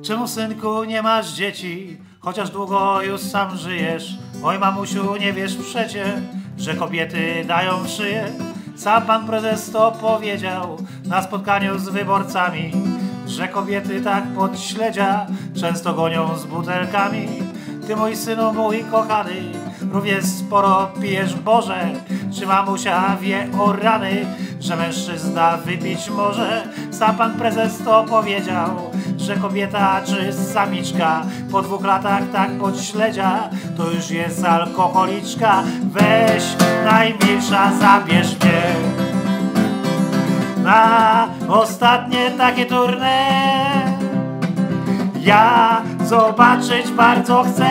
Czemu, synku, nie masz dzieci, chociaż długo już sam żyjesz? Oj, mamusiu, nie wiesz przecie, że kobiety dają w szyję. Sam pan prezes to powiedział na spotkaniu z wyborcami, że kobiety tak pod śledzia często gonią z butelkami. Ty, mój synu, mój kochany, również sporo pijesz, Boże. Czy mamusia wie o rany, że mężczyzna wypić może? Sam pan prezes to powiedział, że kobieta czy samiczka po 2 latach tak podśledzia, to już jest alkoholiczka. Weź, najmilsza, zabierz mnie na ostatnie takie tournée. Ja zobaczyć bardzo chcę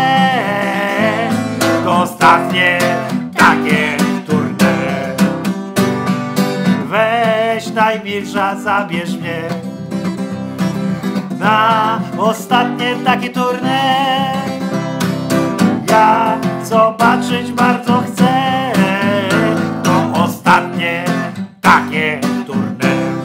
to ostatnie takie tournée. Weź, najmilsza, zabierz mnie na ostatnie takie tournée. Ja zobaczyć bardzo chcę to ostatnie takie tournée.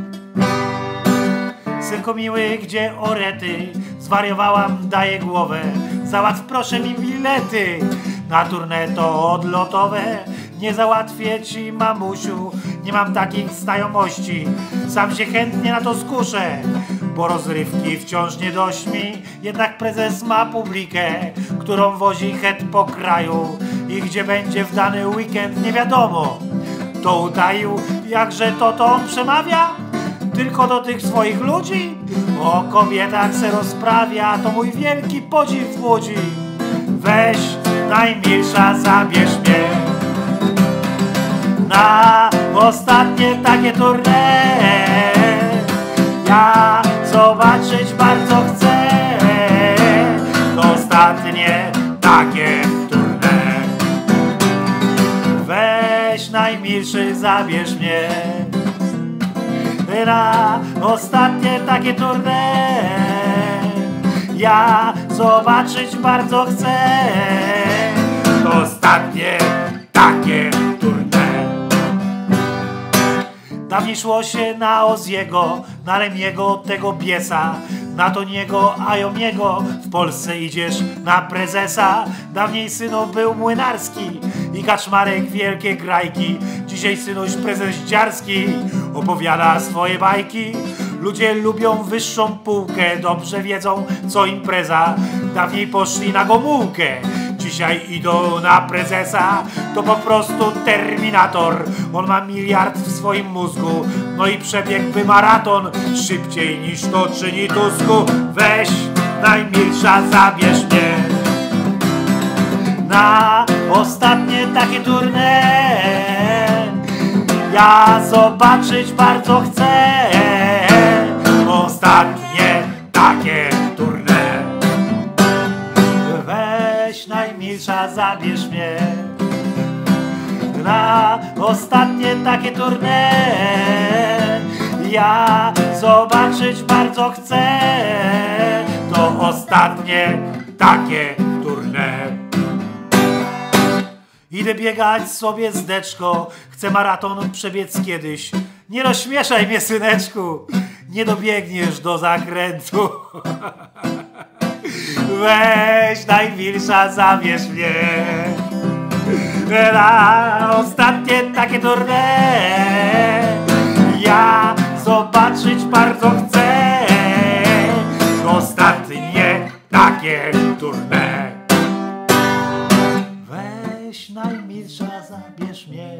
Synku miły, gdzie orety? Zwariowałam, daję głowę. Załatw proszę mi bilety na tournée to odlotowe. Nie załatwię ci, mamusiu, nie mam takich znajomości. Sam się chętnie na to skuszę, bo rozrywki wciąż nie dość mi. Jednak prezes ma publikę, którą wozi het po kraju. I gdzie będzie w dany weekend nie wiadomo. To utaił, jakże to on przemawia? Tylko do tych swoich ludzi? O kobietach se rozprawia, to mój wielki podziw budzi. Weź, najmilsza, zabierz mnie na ostatnie takie tournée. Ja zobaczyć bardzo chcę to ostatnie takie tournée. Weź, najmilszy, zabierz mnie na ostatnie takie tournée. Ja zobaczyć bardzo chcę to ostatnie takie tournée. Dawniej szło się na Oziego, na Remiego, tego biesa, na Toniego, Ajomiego. W Polsce idziesz na prezesa. Dawniej, synu, był Młynarski i Kaczmarek, wielkie grajki. Dzisiaj, synuś, prezes Dziarski opowiada swoje bajki. Ludzie lubią wyższą półkę, dobrze wiedzą, co impreza. Dawniej poszli na Gomułkę, dzisiaj idą na prezesa. To po prostu terminator. On ma miliard w swoim mózgu, no i przebiegłby maraton szybciej niż to czyni Tusku. Weź, najmilsza, zabierz mnie na ostatnie takie tournée. Ja zobaczyć bardzo chcę ostatnie takie tournée. Weź, najmilsza, zabierz mnie na ostatnie takie tournée. Ja zobaczyć bardzo chcę to ostatnie takie tournée. Idę biegać sobie z deczko, chcę maraton przebiec kiedyś. Nie rozśmieszaj mnie, syneczku, nie dobiegniesz do zakrętu. Weź, najmilsza, zabierz mnie na ostatnie takie tournée. Ja zobaczyć bardzo chcę ostatnie takie tournée. Weź, najmilsza, zabierz mnie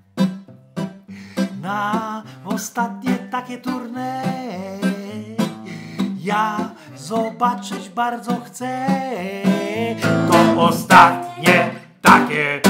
na ostatnie takie tournée. Ja zobaczyć bardzo chcę to ostatnie takie